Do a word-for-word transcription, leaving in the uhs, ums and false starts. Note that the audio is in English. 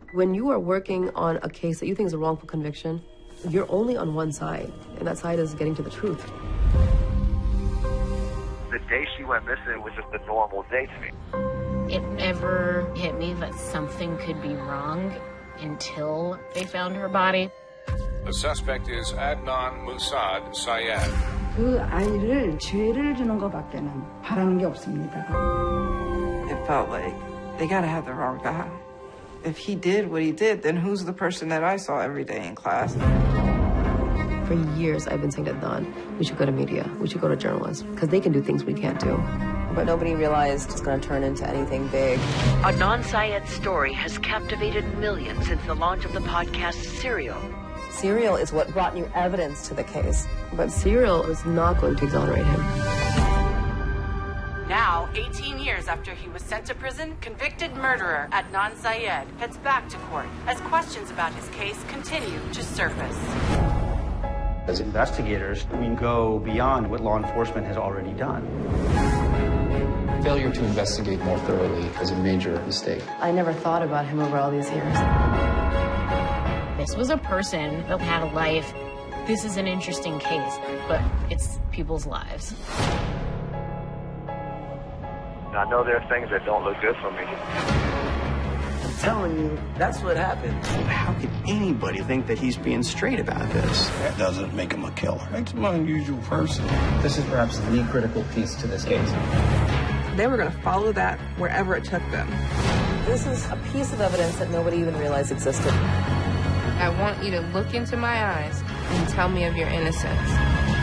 When you are working on a case that you think is a wrongful conviction, you're only on one side, and that side is getting to the truth. The day she went missing was just a normal day to me. It never hit me that something could be wrong until they found her body. The suspect is Adnan Musad Syed. 그 아이를 죄를 주는 것밖에는 바라는 게 없습니다. It felt like they gotta have the wrong guy. If he did what he did, then who's the person that I saw every day in class? For years, I've been saying to Adnan, we should go to media, we should go to journalists, because they can do things we can't do. But nobody realized it's going to turn into anything big. Adnan Syed's story has captivated millions since the launch of the podcast Serial. Serial is what brought new evidence to the case. But Serial was not going to exonerate him. Now, eighteen years after he was sent to prison, convicted murderer Adnan Syed heads back to court as questions about his case continue to surface. As investigators, we go beyond what law enforcement has already done. Failure to investigate more thoroughly is a major mistake. I never thought about him over all these years. This was a person that had a life. This is an interesting case, but it's people's lives. I know there are things that don't look good for me. I'm telling you, that's what happened. How could anybody think that he's being straight about this? That doesn't make him a killer. Makes him an unusual person. This is perhaps the critical piece to this case. They were going to follow that wherever it took them. This is a piece of evidence that nobody even realized existed. I want you to look into my eyes and tell me of your innocence.